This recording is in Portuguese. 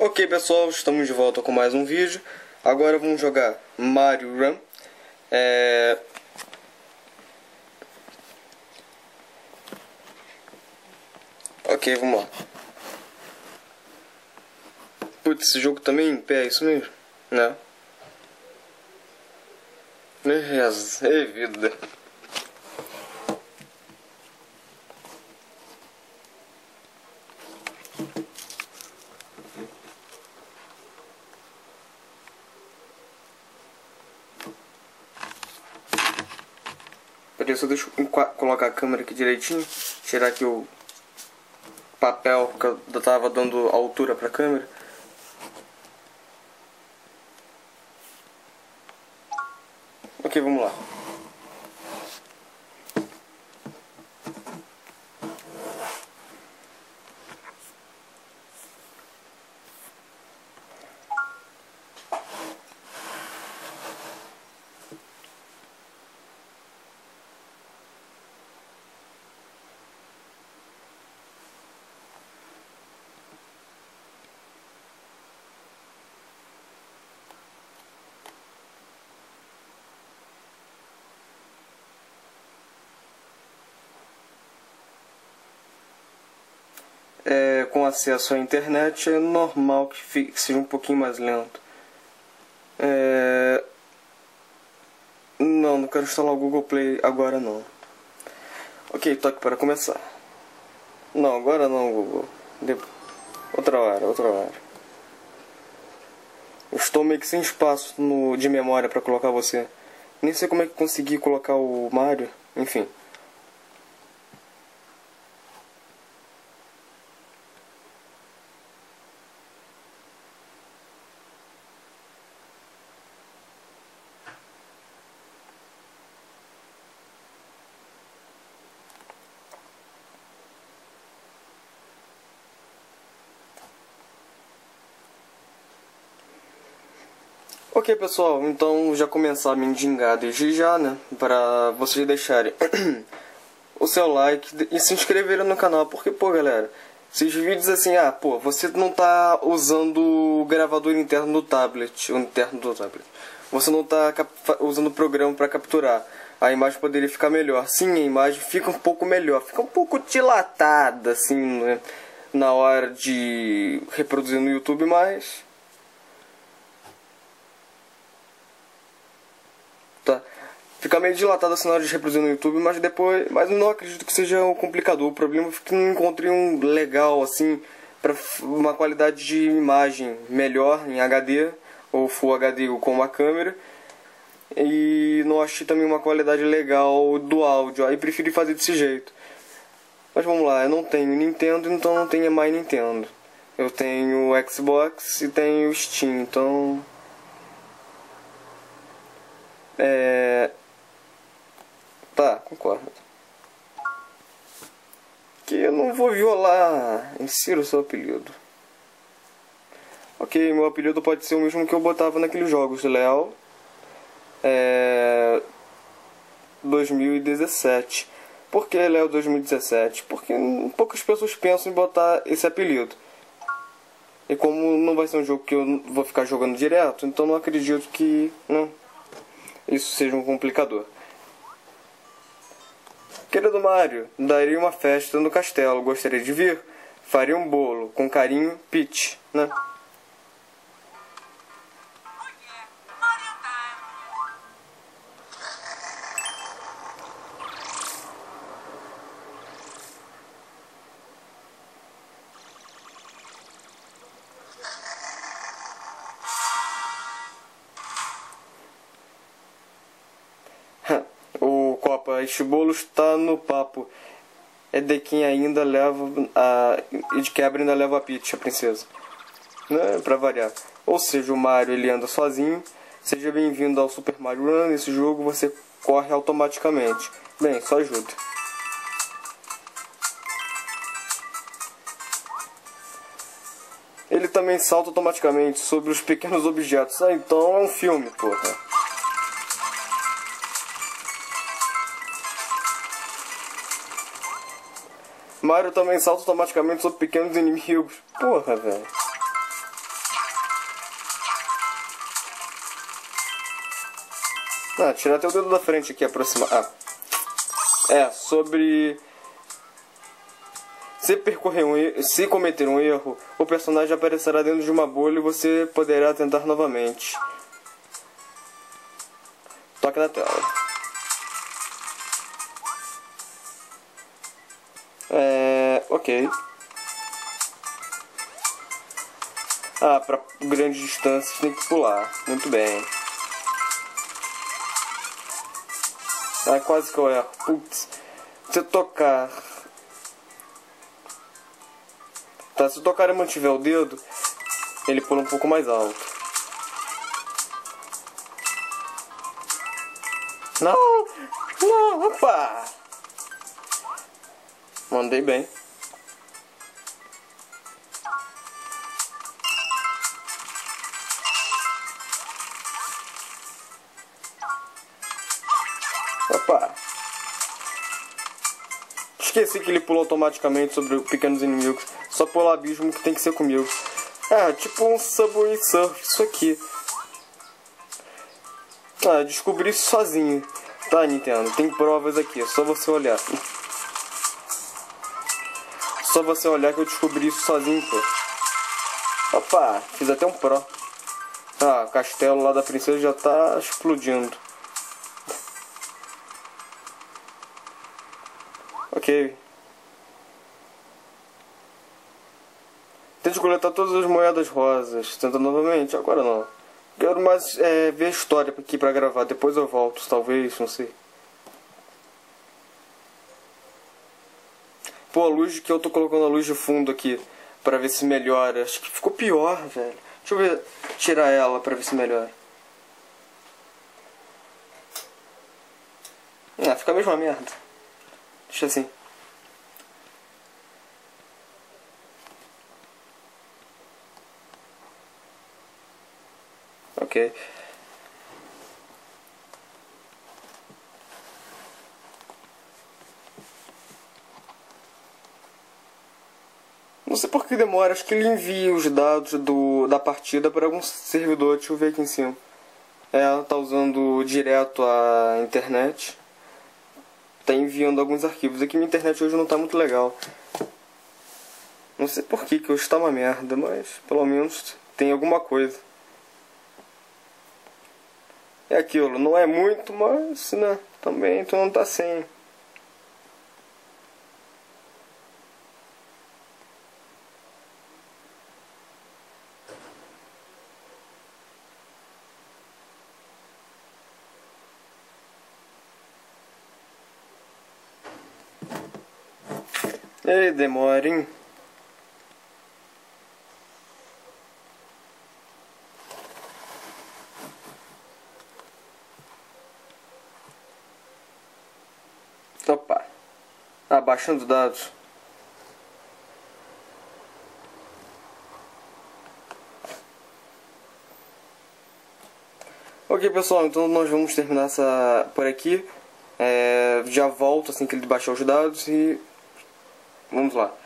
Ok, pessoal, estamos de volta com mais um vídeo. Agora vamos jogar Mario Run. Ok, vamos lá. Putz, esse jogo também em pé, é isso mesmo? Né? É vida. Peraí, só deixa eu colocar a câmera aqui direitinho. Tirar aqui o papel que eu tava dando altura pra câmera. Ok, vamos lá. Com acesso à internet é normal que seja um pouquinho mais lento. Não quero instalar o Google Play agora não. Ok, toque para começar. Não, agora não, Google. Outra hora. Eu estou meio que sem espaço de memória para colocar você. Nem sei como é que consegui colocar o Mario. Enfim. Ok, pessoal, então já começar a me indicar desde já, né? Para vocês deixarem o seu like e se inscreverem no canal. Porque, pô, galera, esses vídeos assim, você não tá usando o gravador interno do tablet, Você não tá usando o programa para capturar. A imagem poderia ficar melhor. Sim, a imagem fica um pouco melhor. Fica um pouco dilatada, assim, né? Na hora de reproduzir no YouTube, mas... Fica meio dilatado assim na hora de reproduzir no YouTube, mas depois... Mas não acredito que seja um complicador. O problema é que não encontrei um legal, assim, para uma qualidade de imagem melhor em HD, ou Full HD com uma câmera. E não achei também uma qualidade legal do áudio. Aí preferi fazer desse jeito. Mas vamos lá, eu não tenho Nintendo, então não tenho mais Nintendo. Eu tenho Xbox e tenho Steam, então... Tá, concordo. Que eu não vou violar. Insira o seu apelido. Ok, meu apelido pode ser o mesmo que eu botava naqueles jogos, Léo. 2017. Por que Léo 2017? Porque poucas pessoas pensam em botar esse apelido. E como não vai ser um jogo que eu vou ficar jogando direto, então não acredito que isso seja um complicador. Querido Mario, daria uma festa no castelo. Gostaria de vir? Faria um bolo. Com carinho, Peach, né? O Copa, este bolo está no papo. É de quem ainda leva e de quebra ainda leva a Peach, a princesa. Né? Pra variar. Ou seja, o Mario ele anda sozinho. Seja bem-vindo ao Super Mario Run. Nesse jogo você corre automaticamente. Bem, só ajuda. Ele também salta automaticamente sobre os pequenos objetos. Então é um filme, porra. Mario também salta automaticamente sobre pequenos inimigos. Porra, velho. Ah, tirar até o dedo da frente aqui, aproximar. Ah. É, sobre... Se cometer um erro, o personagem aparecerá dentro de uma bolha e você poderá tentar novamente. Toque na tela. Ok. Ah, pra grandes distâncias tem que pular. Muito bem. Ah, quase que eu erro. Putz. Se eu tocar... Tá, se eu tocar e mantiver o dedo, ele pula um pouco mais alto. Não! Não, opa! Mandei bem. Opa! Esqueci que ele pula automaticamente sobre pequenos inimigos. Só pelo abismo que tem que ser comigo. Ah, tipo um Subway Surf, isso aqui. Ah, descobri isso sozinho. Tá, Nintendo, tem provas aqui, é só você olhar. Só você olhar que eu descobri isso sozinho, pô. Opa, fiz até um pro. Ah, o castelo lá da princesa já tá explodindo. Ok. Tente coletar todas as moedas rosas. Tenta novamente, agora não. Quero mais ver a história aqui pra gravar. Depois eu volto, talvez, não sei. Pô, a luz que eu tô colocando a luz de fundo aqui pra ver se melhora. Acho que ficou pior, velho. Deixa eu ver, tirar ela pra ver se melhora. Ah, fica a mesma merda. Deixa assim. Ok. Não sei por que demora, acho que ele envia os dados da partida para algum servidor. Deixa eu ver aqui em cima. Ela tá usando direto a internet. Tá enviando alguns arquivos. Aqui minha internet hoje não tá muito legal. Não sei por que hoje tá uma merda, mas pelo menos tem alguma coisa. É aquilo, não é muito, mas né, também tu não tá sem. Ei, demora, hein? Opa. Abaixando os dados. Ok, pessoal, então nós vamos terminar essa por aqui. Já volto assim que ele baixar os dados e... Vamos lá.